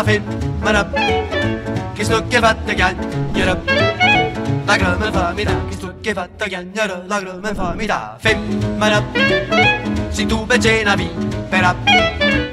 la femmina che sto che fatta chiagnere, la crema famiglia che sto che fatta chiagnere, la crema famiglia femmina, se tu becce una vipera